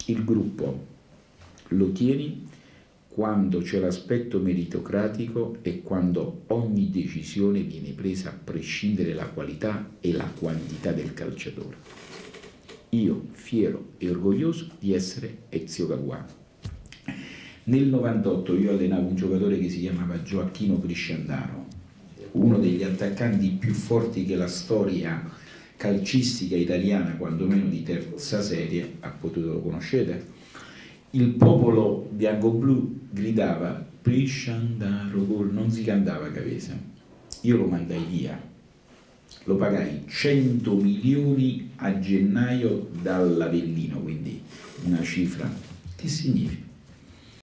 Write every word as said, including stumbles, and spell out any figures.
Il gruppo lo tieni quando c'è l'aspetto meritocratico e quando ogni decisione viene presa a prescindere dalla qualità e la quantità del calciatore. Io, fiero e orgoglioso di essere Ezio Caguano. Nel novantotto io allenavo un giocatore che si chiamava Gioacchino Crisciandaro, uno degli attaccanti più forti che la storia calcistica italiana, quantomeno di terza serie, ha potuto, lo conoscete? Il popolo bianco-blu gridava Crisciandaro gol, non si cantava Cavese. Io lo mandai via, lo pagai cento milioni a gennaio dall'Avellino, quindi una cifra. Che significa?